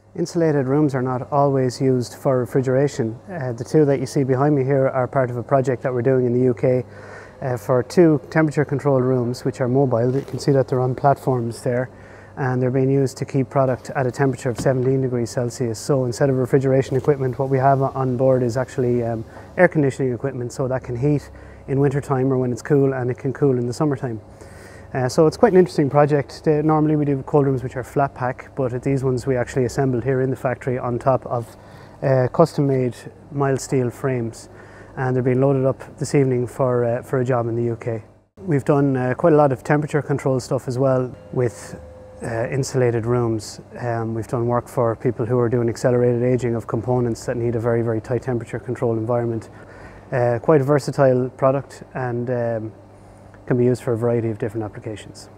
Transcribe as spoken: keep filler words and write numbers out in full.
Insulated rooms are not always used for refrigeration. Uh, the two that you see behind me here are part of a project that we're doing in the U K uh, for two temperature controlled rooms which are mobile. You can see that they're on platforms there, and they're being used to keep product at a temperature of seventeen degrees Celsius. So instead of refrigeration equipment, what we have on board is actually um, air conditioning equipment, so that can heat in winter time or when it's cool, and it can cool in the summertime. Uh, so it's quite an interesting project. They, normally we do cold rooms which are flat pack, but at these ones we actually assembled here in the factory on top of uh, custom made mild steel frames, and they're being loaded up this evening for, uh, for a job in the U K. We've done uh, quite a lot of temperature control stuff as well with uh, insulated rooms. Um, we've done work for people who are doing accelerated aging of components that need a very, very tight temperature control environment. Uh, quite a versatile product, and um, can be used for a variety of different applications.